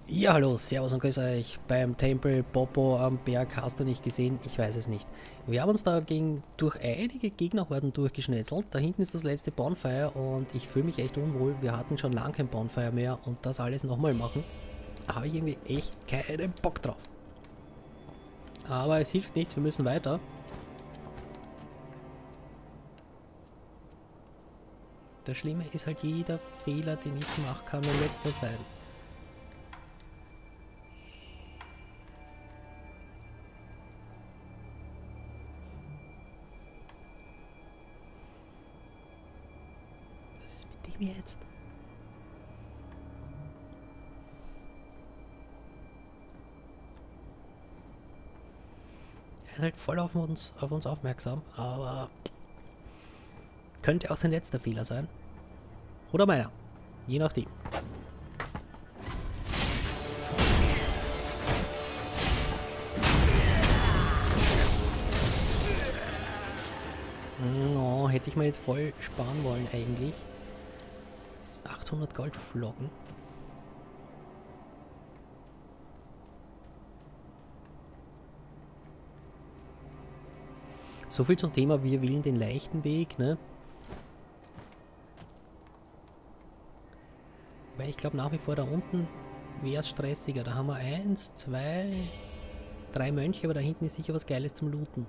Ja, hallo, servus und grüß euch beim Tempel Popo am Berg. Hast du nicht gesehen? Ich weiß es nicht. Wir haben uns durch einige Gegnerhorden durchgeschnetzelt. Da hinten ist das letzte Bonfire und ich fühle mich echt unwohl. Wir hatten schon lange kein Bonfire mehr und das alles nochmal machen, habe ich irgendwie echt keinen Bock drauf. Aber es hilft nichts, wir müssen weiter. Das Schlimme ist halt, jeder Fehler, den ich mache, kann mein letzter sein. Was ist mit dem jetzt? Er ist halt voll auf uns aufmerksam, aber könnte auch sein letzter Fehler sein. Oder meiner. Je nachdem. Oh, hätte ich mal jetzt voll sparen wollen eigentlich. 800 Goldflocken. So viel zum Thema, wir wählen den leichten Weg, ne? Weil ich glaube nach wie vor da unten wäre es stressiger. Da haben wir 1, 2, 3 Mönche, aber da hinten ist sicher was Geiles zum Looten.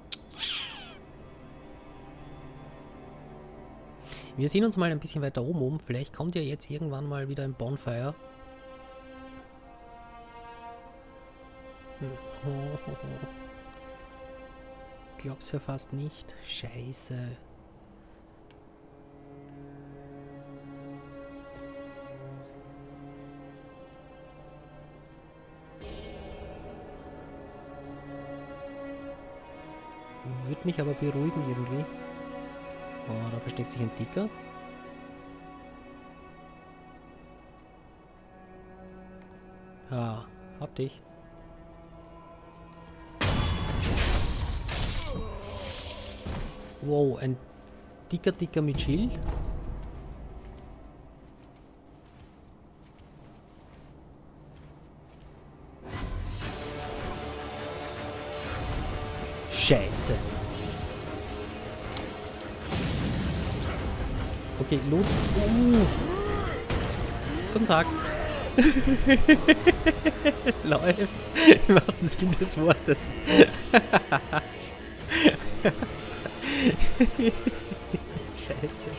Wir sehen uns mal ein bisschen weiter oben um. Vielleicht kommt ja jetzt irgendwann mal wieder ein Bonfire. Glaub's ja fast nicht. Scheiße. Würde mich aber beruhigen irgendwie. Oh, da versteckt sich ein Dicker. Ja, hab dich. Wow, ein dicker mit Schild. Scheiße. Okay, Loot. Guten Tag. Läuft. Im wahrsten Sinn des Wortes. Scheiße.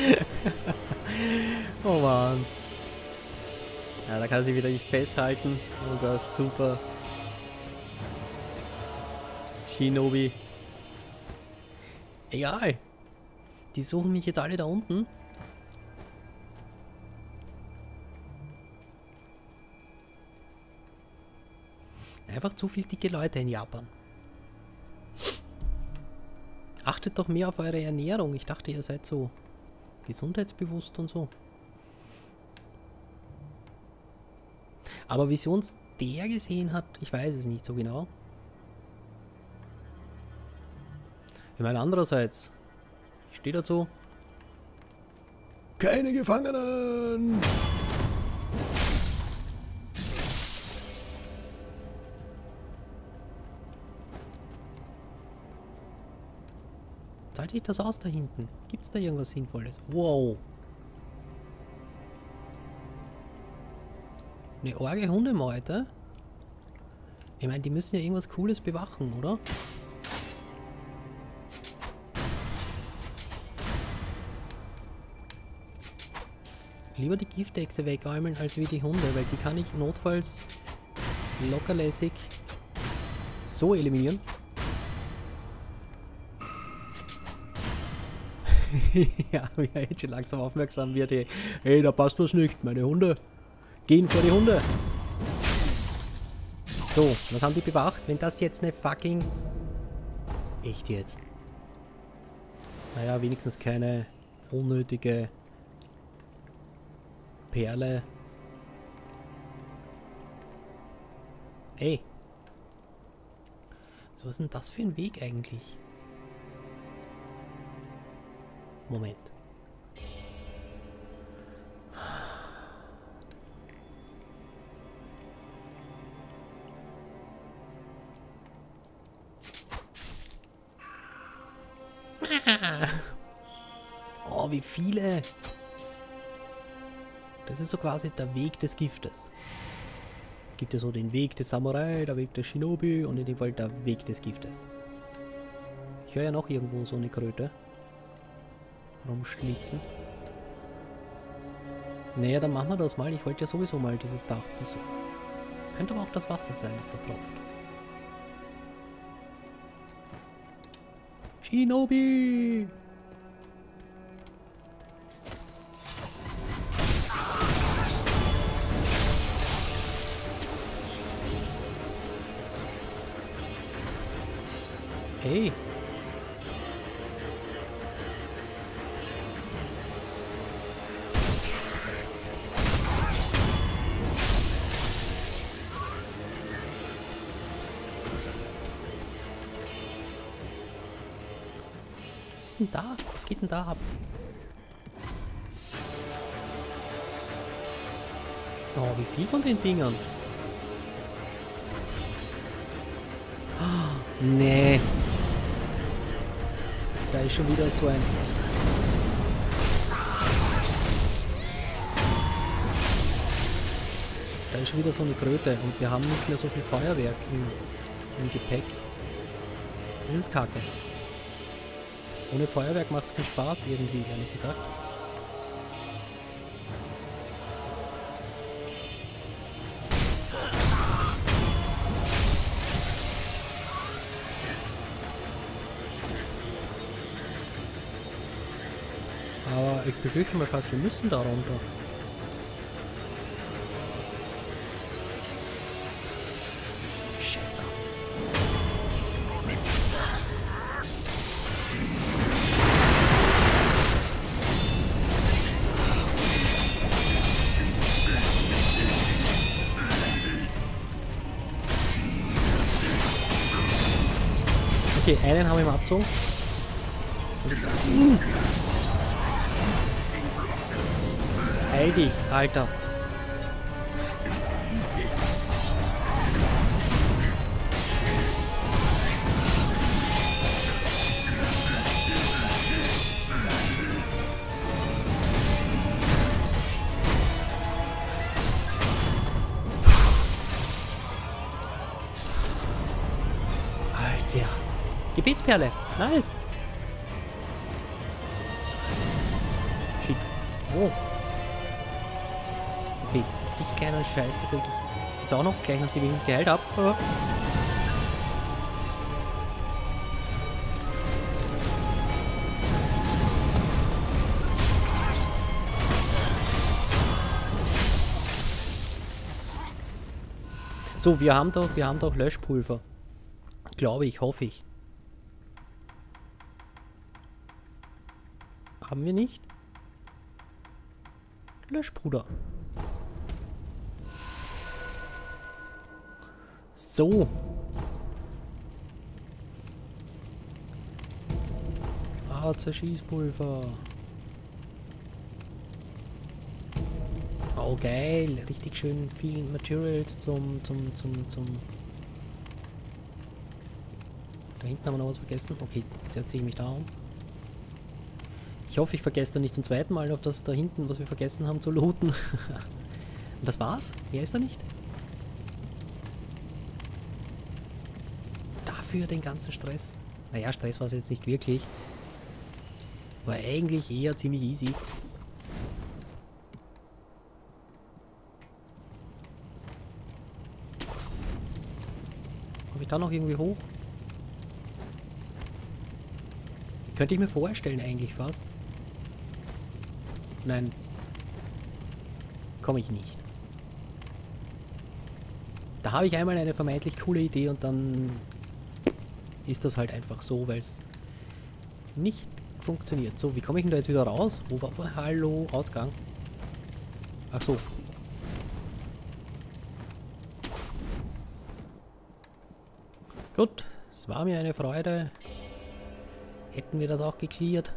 Oh Mann. Ja, da kann sie wieder nicht festhalten. Unser super Shinobi. Egal. Die suchen mich jetzt alle da unten. Einfach zu viel dicke Leute in Japan. Achtet doch mehr auf eure Ernährung. Ich dachte, ihr seid so gesundheitsbewusst und so. Aber wie sie uns der gesehen hat, ich weiß es nicht so genau. Ich meine, andererseits, ich stehe dazu. Keine Gefangenen! Zahlt sich das aus da hinten? Gibt's da irgendwas Sinnvolles? Wow! Eine arge Hundemeute? Ich meine, die müssen ja irgendwas Cooles bewachen, oder? Lieber die Giftechse wegräumen, als wie die Hunde, weil die kann ich notfalls lockerlässig so eliminieren. Ja, wie er jetzt schon langsam aufmerksam wird. Hey, da passt was nicht. Meine Hunde gehen vor die Hunde. So, was haben die bewacht? Wenn das jetzt eine fucking... Echt jetzt? Naja, wenigstens keine unnötige Perle. Ey. So, was ist denn das für ein Weg eigentlich? Moment. Oh, wie viele. Das ist so quasi der Weg des Giftes. Gibt es so den Weg des Samurai, der Weg des Shinobi und in dem Fall der Weg des Giftes. Ich höre ja noch irgendwo so eine Kröte rumschlitzen. Naja, dann machen wir das mal. Ich wollte ja sowieso mal dieses Dach besuchen. Es könnte aber auch das Wasser sein, das da tropft. Shinobi! Hey! Was ist denn da? Was geht denn da ab? Oh, wie viel von den Dingern? Oh, nee. Da ist schon wieder so ein... Da ist schon wieder so eine Kröte und wir haben nicht mehr so viel Feuerwerk im Gepäck. Das ist kacke. Ohne Feuerwerk macht es keinen Spaß irgendwie, ehrlich gesagt. Aber ich befürchte mal fast, wir müssen da runter. Scheiß drauf. Okay, einen haben wir im Abzug. Und ich sag, heil dich, Alter. Alter. Gebetsperle. Nice. Shit. Oh. Okay. Ich kleiner Scheiße krieg ich jetzt auch noch, gleich nachdem ich mich geheilt habe. Oh. So, wir haben doch Löschpulver. Glaube ich, hoffe ich. Haben wir nicht? Löschbruder. So. Ah, Zerschießpulver. Oh, geil. Richtig schön viel Materials zum... Da hinten haben wir noch was vergessen. Okay, zuerst ziehe ich mich da um. Ich hoffe, ich vergesse dann nicht zum zweiten Mal noch das da hinten, was wir vergessen haben zu looten. Und das war's? Mehr ist da nicht? Dafür den ganzen Stress. Naja, Stress war es jetzt nicht wirklich. War eigentlich eher ziemlich easy. Komme ich da noch irgendwie hoch? Könnte ich mir vorstellen eigentlich fast. Nein. Komme ich nicht. Da habe ich einmal eine vermeintlich coole Idee und dann ist das halt einfach so, weil es nicht funktioniert. So, wie komme ich denn da jetzt wieder raus? Wo war... Hallo, Ausgang. Ach so. Gut, es war mir eine Freude. Hätten wir das auch geklärt.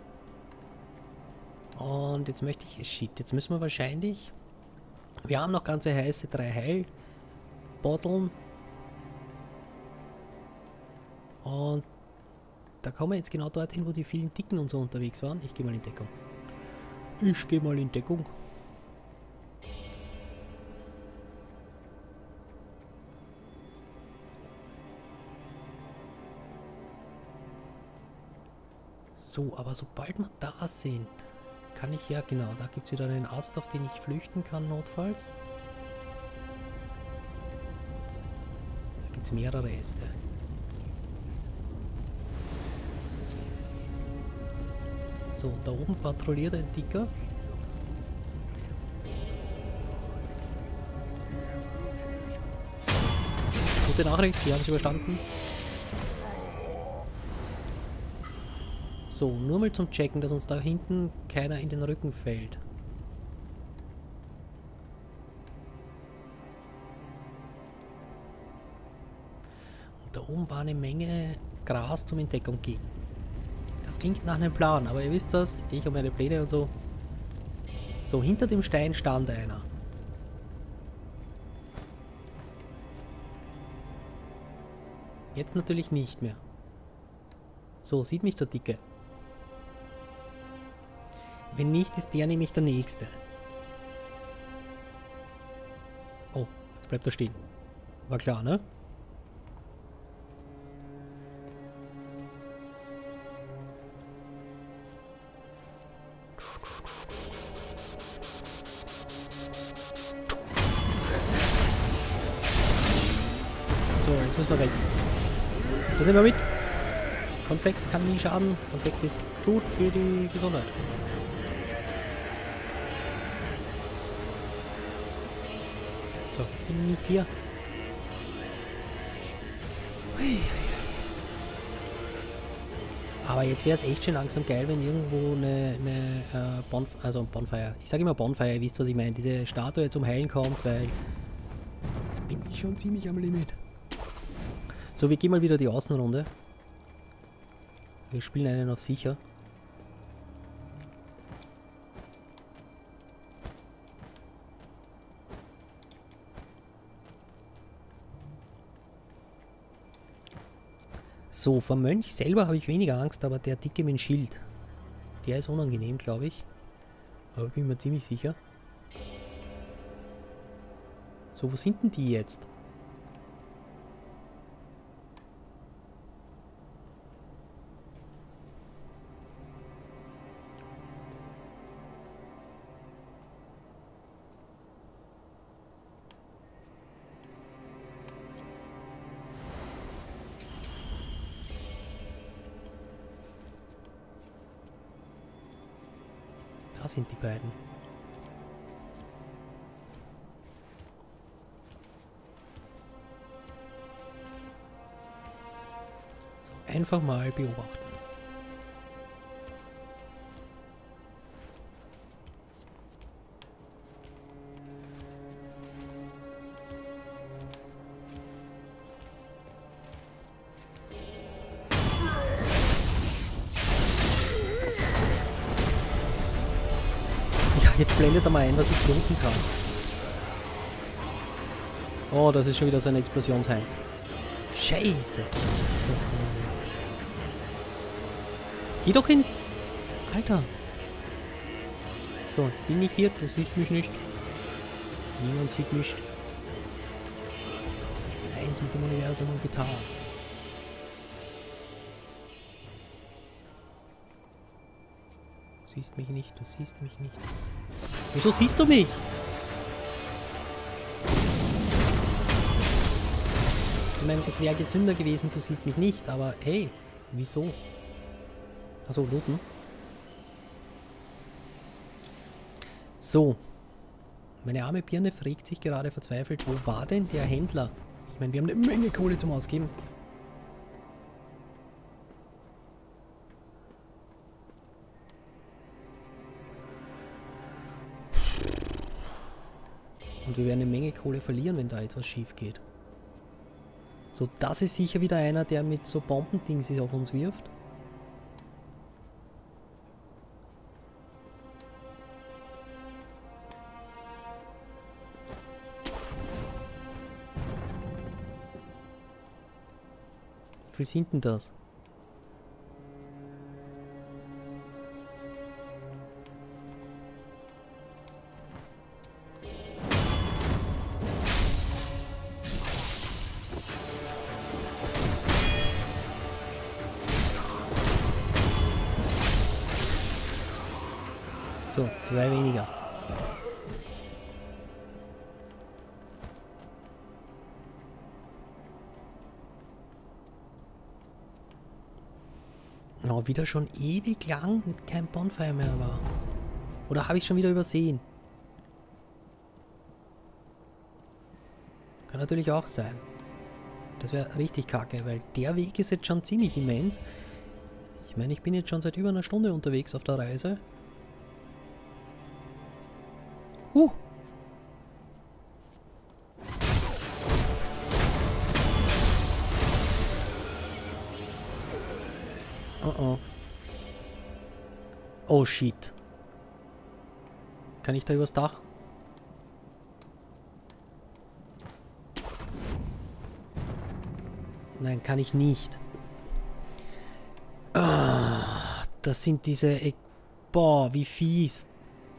Und jetzt möchte ich... Shit, jetzt müssen wir wahrscheinlich... Wir haben noch ganze heiße 3 Heilbotteln. Und da kommen wir jetzt genau dorthin, wo die vielen Dicken und so unterwegs waren. Ich gehe mal in Deckung. Ich gehe mal in Deckung. So, aber sobald wir da sind, kann ich ja, genau, da gibt es wieder einen Ast, auf den ich flüchten kann, notfalls. Da gibt es mehrere Äste. So, da oben patrouilliert ein Dicker. Gute Nachricht, Sie haben es überstanden. So, nur mal zum Checken, dass uns da hinten keiner in den Rücken fällt. Und da oben war eine Menge Gras zum in Deckung gehen. Das klingt nach einem Plan, aber ihr wisst das, ich und meine Pläne und so. So, hinter dem Stein stand einer. Jetzt natürlich nicht mehr. So, sieht mich der Dicke. Wenn nicht, ist der nämlich der Nächste. Oh, jetzt bleibt er stehen. War klar, ne? So, jetzt müssen wir weg. Das nehmen wir mit. Konfekt kann nie schaden. Konfekt ist gut für die Gesundheit. So, ich bin nicht hier. Aber jetzt wäre es echt schon langsam geil, wenn irgendwo eine Bonfire, ich sage immer Bonfire, ihr wisst, was ich meine, diese Statue zum Heilen kommt, weil jetzt bin ich schon ziemlich am Limit. So, wir gehen mal wieder die Außenrunde. Wir spielen einen auf sicher. So, vom Mönch selber habe ich weniger Angst, aber der Dicke mit dem Schild, der ist unangenehm, glaube ich. Aber bin mir ziemlich sicher. So, wo sind denn die jetzt? Da sind die beiden. So, einfach mal beobachten. Jetzt blendet er mal ein, was ich bluten kann. Oh, das ist schon wieder so ein Explosionsheinz. Scheiße. Was ist das denn? Geh doch hin. Alter. So, ich bin nicht hier, du siehst mich nicht. Niemand sieht mich. Ich bin eins mit dem Universum und getarnt. Du siehst mich nicht, du siehst mich nicht. Wieso siehst du mich? Ich meine, es wäre gesünder gewesen, du siehst mich nicht, aber hey, wieso? Achso, looten. So. Meine arme Birne fragt sich gerade verzweifelt, wo war denn der Händler? Ich meine, wir haben eine Menge Kohle zum Ausgeben. Und wir werden eine Menge Kohle verlieren, wenn da etwas schief geht. So, das ist sicher wieder einer, der mit so Bombendings auf uns wirft. Wie viel sind denn das? So, 2 weniger. Oh, wieder schon ewig lang kein Bonfire mehr war. Oder habe ich schon wieder übersehen? Kann natürlich auch sein. Das wäre richtig kacke, weil der Weg ist jetzt schon ziemlich immens. Ich meine, ich bin jetzt schon seit über einer Stunde unterwegs auf der Reise. Oh oh. Oh shit. Kann ich da übers Dach? Nein, kann ich nicht. Ah, das sind diese... Boah, wie fies.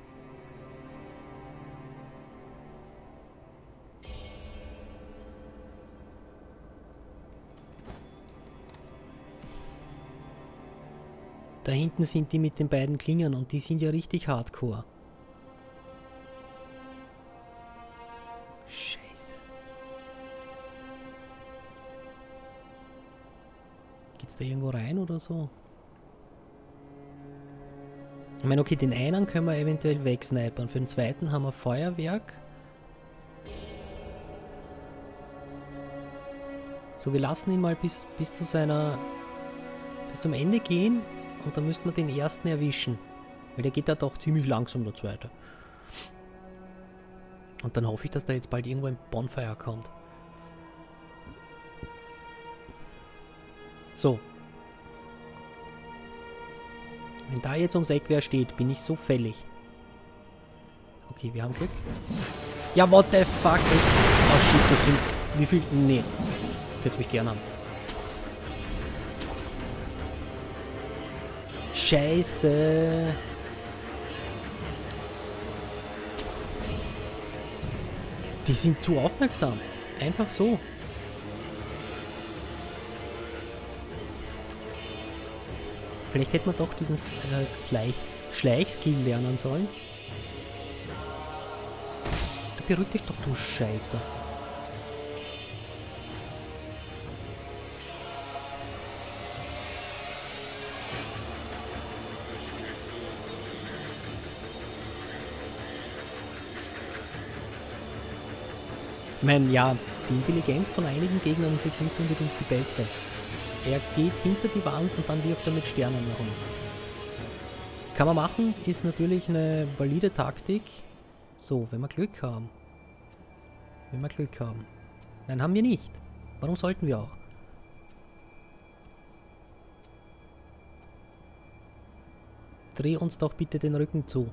Da hinten sind die mit den beiden Klingen und die sind ja richtig hardcore. Scheiße. Geht's da irgendwo rein oder so? Ich meine, okay, den einen können wir eventuell wegsnipern. Für den zweiten haben wir Feuerwerk. So, wir lassen ihn mal bis zum Ende gehen. Und dann müssten wir den ersten erwischen. Weil der geht da doch ziemlich langsam, der zweite. Und dann hoffe ich, dass da jetzt bald irgendwo ein Bonfire kommt. So. Wenn da jetzt ums Eck wer steht, bin ich so fällig. Okay, wir haben Glück. Ja, what the fuck, ey. Oh shit, das sind... Wie viel... Nee. Könnt's mich gern haben. Scheiße. Die sind zu aufmerksam. Einfach so. Vielleicht hätte man doch diesen Schleichskill lernen sollen. Beruhig dich doch, du Scheiße. Ich meine, ja, die Intelligenz von einigen Gegnern ist jetzt nicht unbedingt die beste. Er geht hinter die Wand und dann wirft er mit Sternen nach uns. Kann man machen, ist natürlich eine valide Taktik. So, wenn wir Glück haben. Wenn wir Glück haben. Nein, haben wir nicht. Warum sollten wir auch? Dreh uns doch bitte den Rücken zu.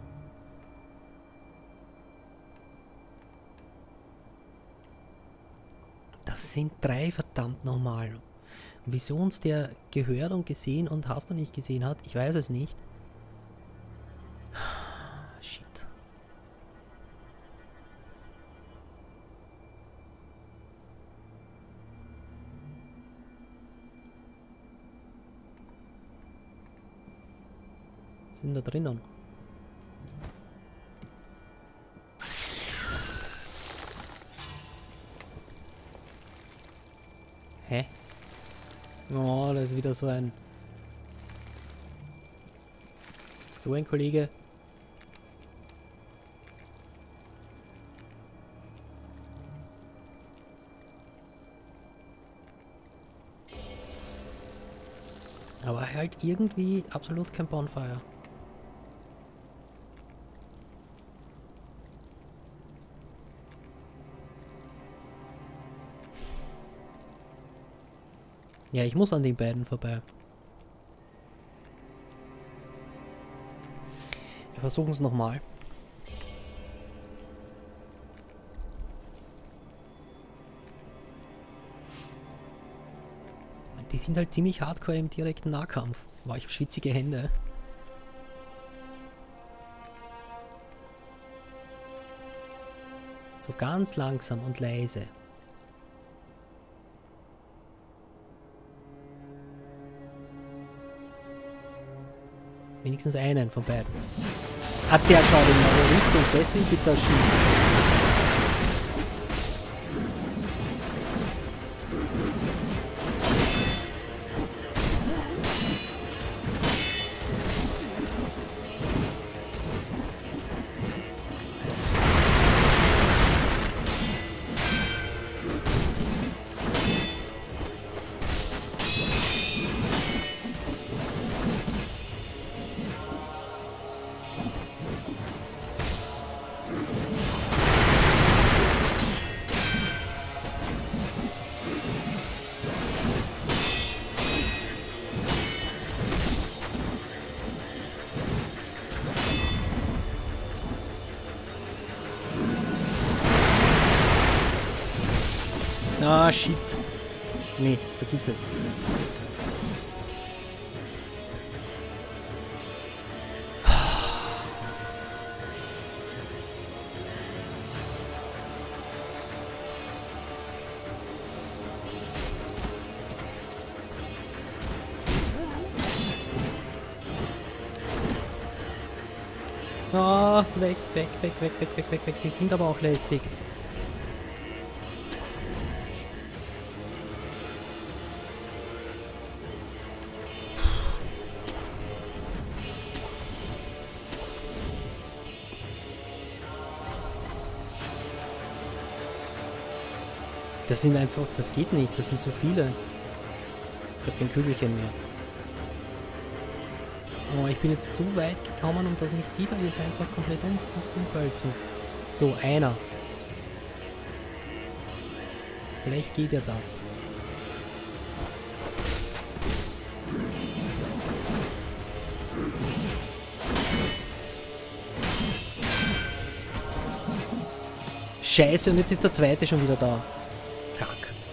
Das sind 3, verdammt nochmal. Und wieso uns der gehört und gesehen und hast du nicht gesehen hat, ich weiß es nicht. Shit. Sind da drinnen? Hä? Oh, das ist wieder so ein Kollege. Aber halt irgendwie absolut kein Bonfire. Ja, ich muss an den beiden vorbei. Wir versuchen es nochmal. Die sind halt ziemlich hardcore im direkten Nahkampf. Wow, ich habe schwitzige Hände. So ganz langsam und leise. Wenigstens einen von beiden. Ah, der schaut in meine Richtung, deswegen geht das schief. Ah, shit. Nee, vergiss es. Ah, weg, weg, weg, weg, weg, weg, weg, weg. Die sind aber auch lästig. Das sind einfach, das geht nicht, das sind zu viele. Ich habe kein Kügelchen mehr. Oh, ich bin jetzt zu weit gekommen, um dass mich die da jetzt einfach komplett umpölzen. So, einer. Vielleicht geht ja das. Scheiße, und jetzt ist der zweite schon wieder da. Kack.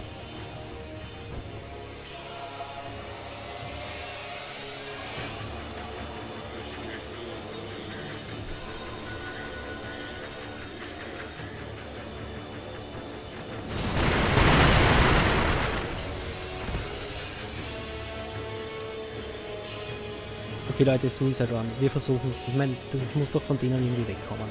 Okay Leute, Suicide Run. Wir versuchen es. Ich meine, ich muss doch von denen irgendwie wegkommen.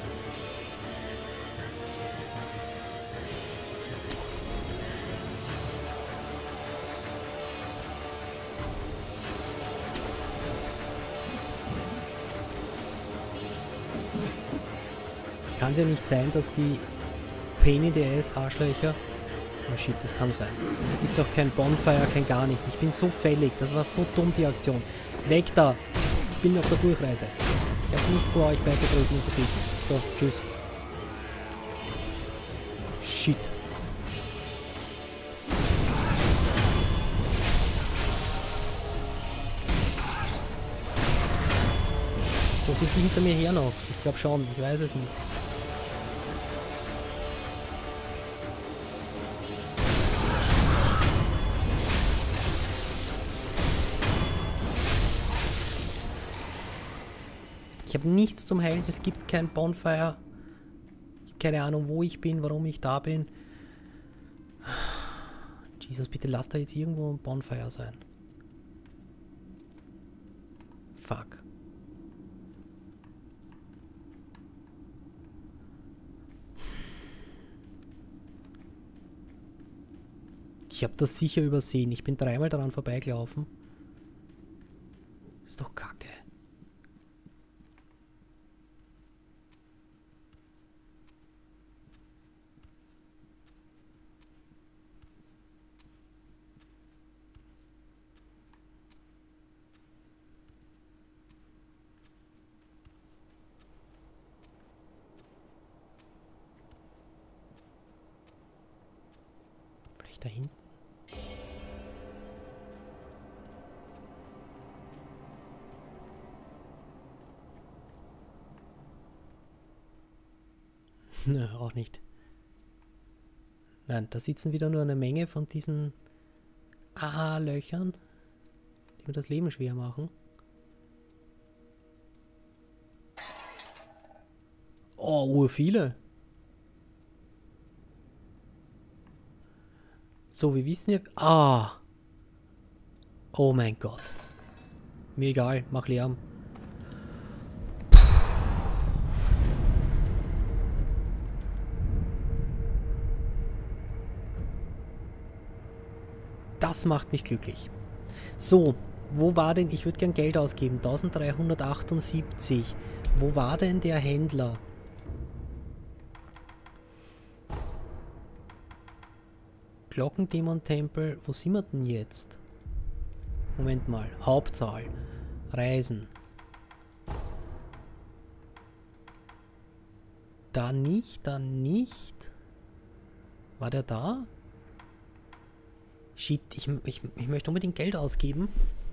Kann es ja nicht sein, dass die Pain in the Ass Arschlöcher... Oh shit, das kann sein. Da gibt es auch kein Bonfire, kein gar nichts. Ich bin so fällig. Das war so dumm, die Aktion. Weg da! Ich bin auf der Durchreise. Ich habe nicht vor, euch beizutreten und zu bieten. So, tschüss. Shit. Wo sind die hinter mir her noch? Ich glaube schon, ich weiß es nicht. Ich habe nichts zum Heilen, es gibt kein Bonfire. Keine Ahnung, wo ich bin, warum ich da bin. Jesus, bitte lass da jetzt irgendwo ein Bonfire sein. Fuck. Ich habe das sicher übersehen. Ich bin dreimal daran vorbeigelaufen. Ist doch kacke. Vielleicht da hinten? Nö, auch nicht. Nein, da sitzen wieder nur eine Menge von diesen Aha-Löchern, die mir das Leben schwer machen. Oh, urviele. So, wir wissen ja... Ah! Oh mein Gott. Mir egal, mach Lärm. Das macht mich glücklich. So, wo war denn... Ich würde gern Geld ausgeben. 1378. Wo war denn der Händler? Glockendämon-Tempel. Wo sind wir denn jetzt? Moment mal. Hauptsaal. Reisen. Da nicht, da nicht. War der da? Shit, ich möchte unbedingt Geld ausgeben.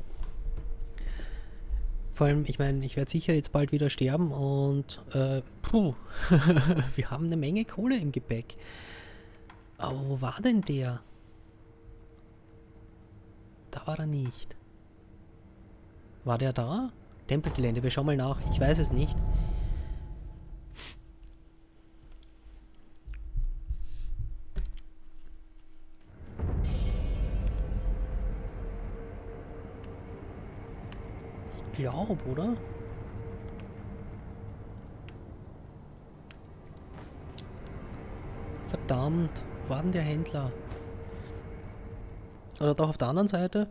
Vor allem, ich meine, ich werde sicher jetzt bald wieder sterben und puh, wir haben eine Menge Kohle im Gepäck. Aber wo war denn der? Da war er nicht. War der da? Tempelgelände, wir schauen mal nach. Ich weiß es nicht. Ich glaube, oder? Verdammt, wo war denn der Händler? Oder doch auf der anderen Seite?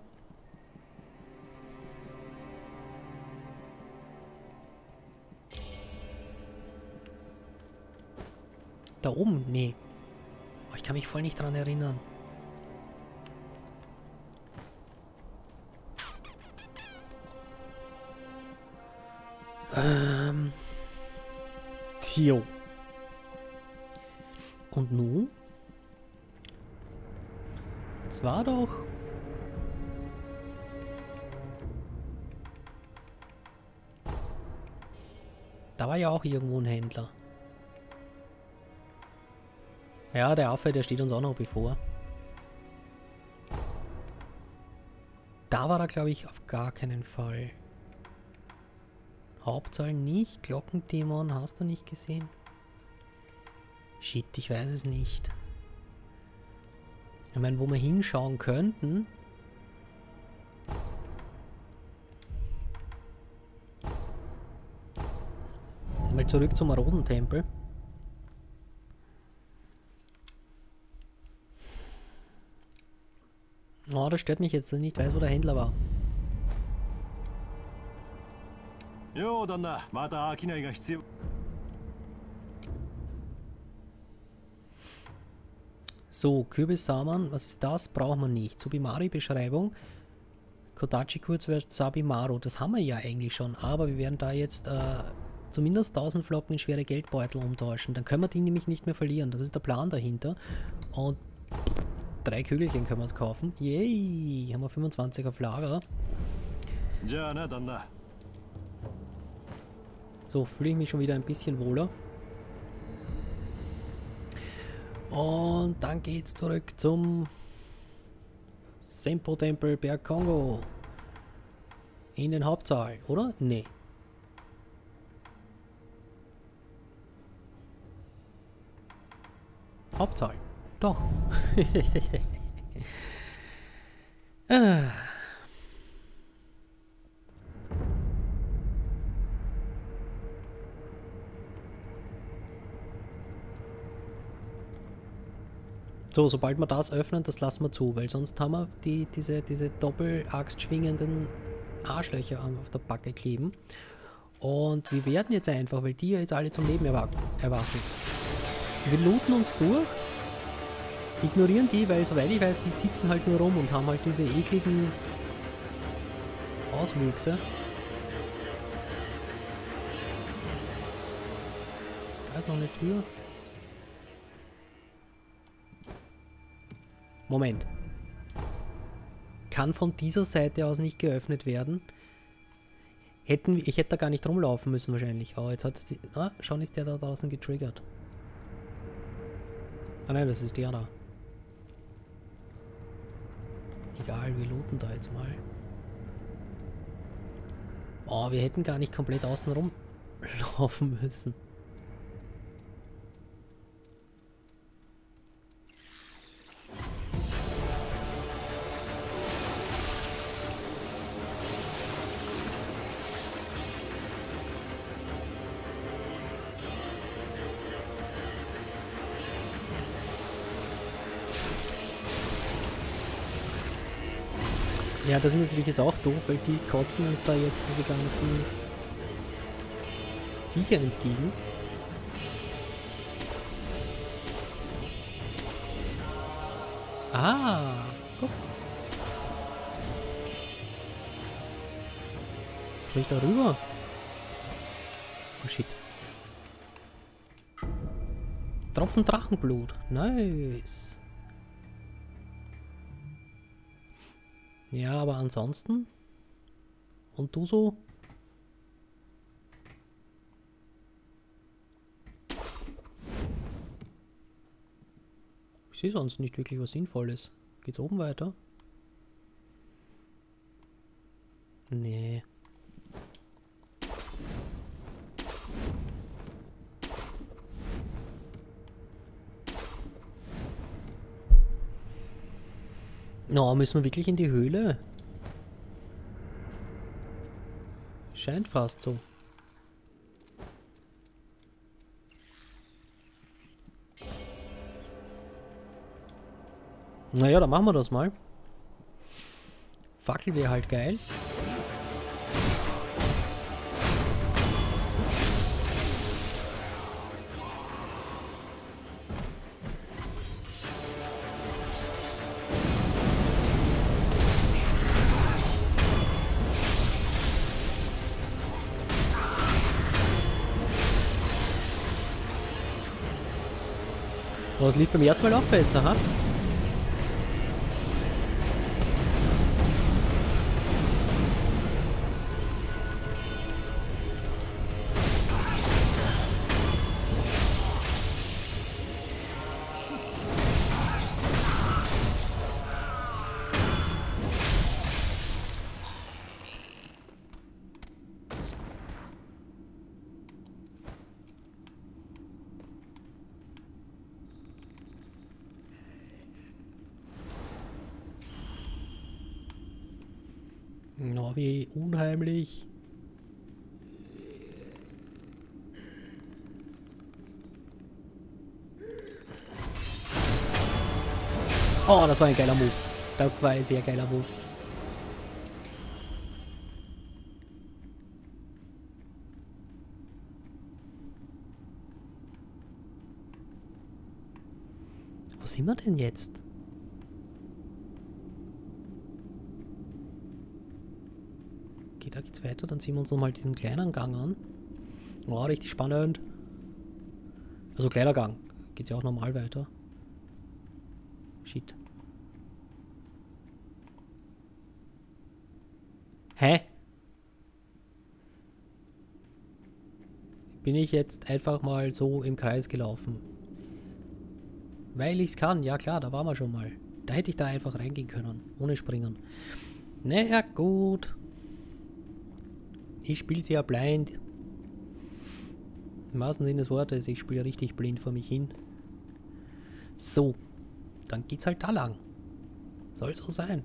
Da oben? Nee. Oh, ich kann mich voll nicht dran erinnern. Tio. Und nun? Das war doch... Da war ja auch irgendwo ein Händler. Ja, der Affe, der steht uns auch noch bevor. Da war er, glaube ich, auf gar keinen Fall. Hauptsaal nicht. Glockendämon hast du nicht gesehen? Shit, ich weiß es nicht. Ich meine, wo wir hinschauen könnten... Mal zurück zum Roten Tempel. Oh, das stört mich jetzt, dass ich nicht weiß, wo der Händler war. So, Kürbissamen, was ist das? Braucht man nicht. Subimari-Beschreibung. Kodachi Kurzwert Sabimaru, das haben wir ja eigentlich schon, aber wir werden da jetzt zumindest 1000 Flocken in schwere Geldbeutel umtauschen. Dann können wir die nämlich nicht mehr verlieren. Das ist der Plan dahinter. Und 3 Kügelchen können wir uns kaufen. Yay! Haben wir 25 auf Lager. So, fühle ich mich schon wieder ein bisschen wohler. Und dann geht's zurück zum Senpo-Tempel Berg Kongo. In den Hauptsaal, oder? Nee. Hauptsaal. Doch. Ah. So, sobald wir das öffnen, das lassen wir zu, weil sonst haben wir diese Doppelaxt schwingenden Arschlöcher auf der Backe kleben. Und wir werden jetzt einfach, weil die ja jetzt alle zum Leben erwachen. Wir looten uns durch, ignorieren die, weil soweit ich weiß, die sitzen halt nur rum und haben halt diese ekligen Auswüchse. Da ist noch eine Tür. Moment. Kann von dieser Seite aus nicht geöffnet werden. Ich hätte da gar nicht rumlaufen müssen wahrscheinlich. Oh, jetzt hat es schon ist der da draußen getriggert. Ah nein, das ist der da. Egal, wir looten da jetzt mal. Oh, wir hätten gar nicht komplett außen rumlaufen müssen. Ja, das ist natürlich jetzt auch doof, weil die kotzen uns da jetzt diese ganzen Viecher entgegen. Ah, guck. Komm ich da rüber? Oh shit. Tropfen Drachenblut. Nice. Ja, aber ansonsten? Und du so? Ich sehe sonst nicht wirklich was Sinnvolles. Geht's oben weiter? Nee. No, müssen wir wirklich in die Höhle? Scheint fast so. Naja, dann machen wir das mal. Fackel wäre halt geil. Aber es lief beim ersten Mal auch besser, ha? Na, wie unheimlich. Oh, das war ein geiler Move. Das war ein sehr geiler Move. Wo sind wir denn jetzt? Okay, da geht's weiter. Dann sehen wir uns nochmal diesen kleinen Gang an. Oh, richtig spannend. Also kleiner Gang. Geht's ja auch normal weiter. Shit. Hä? Bin ich jetzt einfach mal so im Kreis gelaufen? Weil ich's kann. Ja klar, da waren wir schon mal. Da hätte ich da einfach reingehen können. Ohne springen. Naja, gut. Ich spiele sie ja blind. Im wahrsten Sinne des Wortes, ich spiele richtig blind vor mich hin. So. Dann geht's halt da lang. Soll so sein.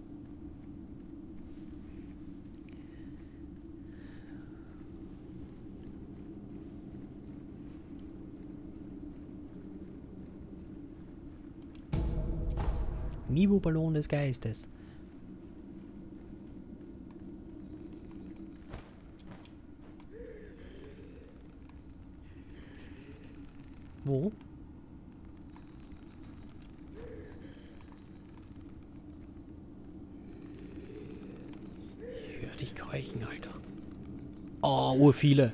Mibu-Ballon des Geistes. Wo? Ich höre dich keuchen, Alter. Oh, urviele.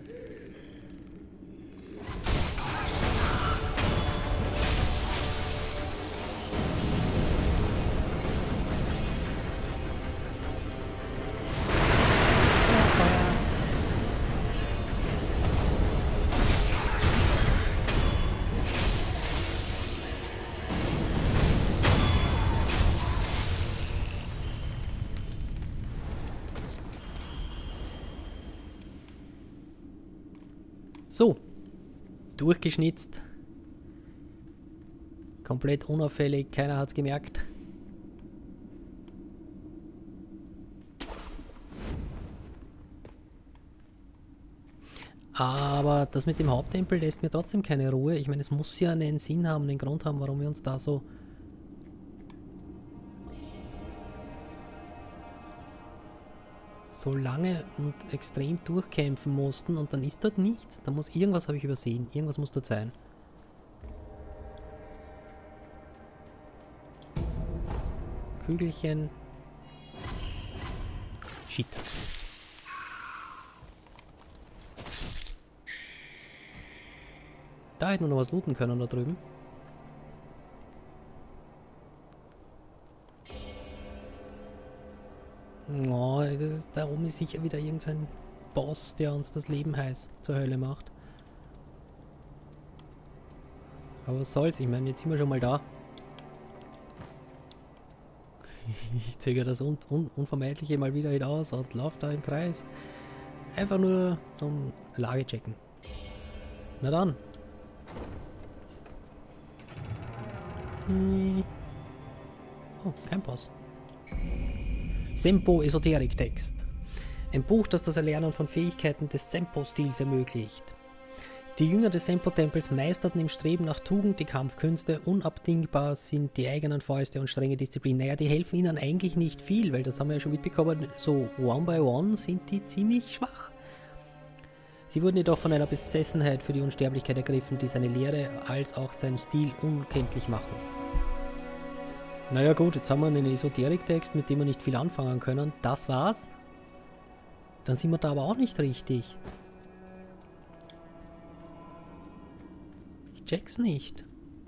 So, durchgeschnitzt. Komplett unauffällig, keiner hat's gemerkt. Aber das mit dem Haupttempel lässt mir trotzdem keine Ruhe. Ich meine, es muss ja einen Sinn haben, einen Grund haben, warum wir uns da so so lange und extrem durchkämpfen mussten und dann ist dort nichts. Da muss irgendwas, habe ich übersehen. Irgendwas muss dort sein. Kügelchen. Shit. Da hätten wir noch was looten können da drüben. Oh, da oben ist sicher wieder irgendein Boss, der uns das Leben heiß zur Hölle macht. Aber was soll's? Ich meine, jetzt sind wir schon mal da. Ich zögere das Unvermeidliche mal wieder hinaus und laufe da im Kreis. Einfach nur zum Lage checken. Na dann. Oh, kein Boss. Sempo Esoterik-Text. Ein Buch, das das Erlernen von Fähigkeiten des Sempo-Stils ermöglicht. Die Jünger des Sempo-Tempels meisterten im Streben nach Tugend die Kampfkünste. Unabdingbar sind die eigenen Fäuste und strenge Disziplin. Naja, die helfen ihnen eigentlich nicht viel, weil das haben wir ja schon mitbekommen, so one by one sind die ziemlich schwach. Sie wurden jedoch von einer Besessenheit für die Unsterblichkeit ergriffen, die seine Lehre als auch seinen Stil unkenntlich machen. Naja gut, jetzt haben wir einen Esoterik-Text, mit dem wir nicht viel anfangen können. Das war's. Dann sind wir da aber auch nicht richtig. Ich check's nicht.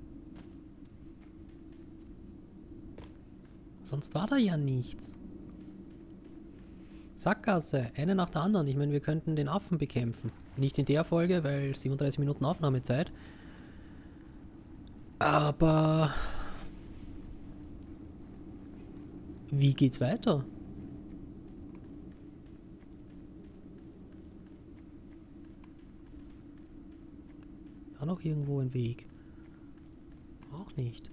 Sonst war da ja nichts. Sackgasse, eine nach der anderen. Ich meine, wir könnten den Affen bekämpfen. Nicht in der Folge, weil 37 Minuten Aufnahmezeit. Aber wie geht's weiter? Da noch irgendwo ein Weg. Auch nicht.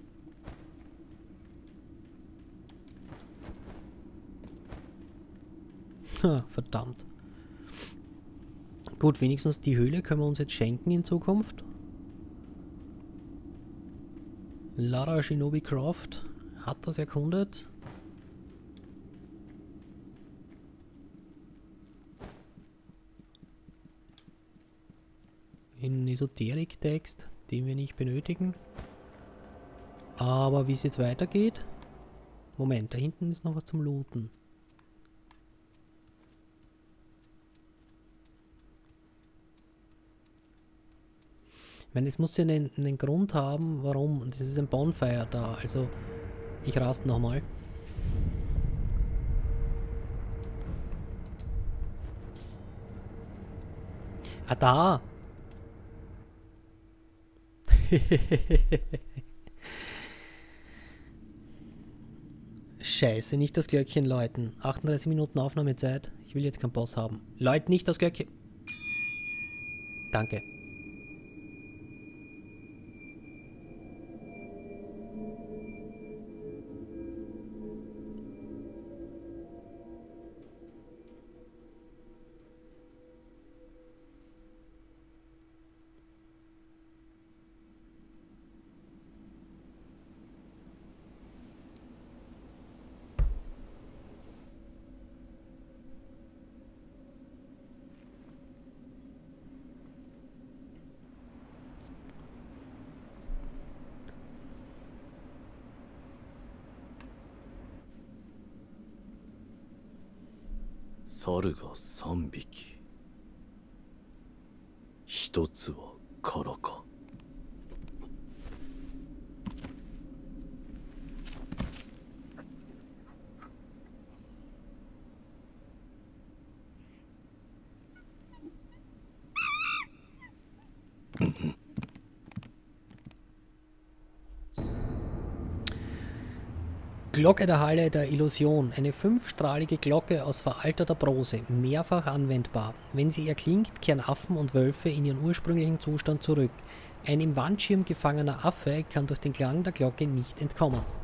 Ha, verdammt. Gut, wenigstens die Höhle können wir uns jetzt schenken in Zukunft. Lara Shinobi Croft hat das erkundet. In Esoterik-Text, den wir nicht benötigen. Aber wie es jetzt weitergeht... Moment, da hinten ist noch was zum Looten. Ich meine, es muss ja einen Grund haben, warum. Und das ist ein Bonfire da, also ich raste nochmal. Ah, da! Scheiße, nicht das Glöckchen läuten. 38 Minuten Aufnahmezeit. Ich will jetzt keinen Boss haben. Läut nicht das Glöckchen. Danke. Saruが3匹。一つは空か。 Glocke der Halle der Illusion. Eine 5-strahlige Glocke aus veralteter Bronze, mehrfach anwendbar. Wenn sie erklingt, kehren Affen und Wölfe in ihren ursprünglichen Zustand zurück. Ein im Wandschirm gefangener Affe kann durch den Klang der Glocke nicht entkommen.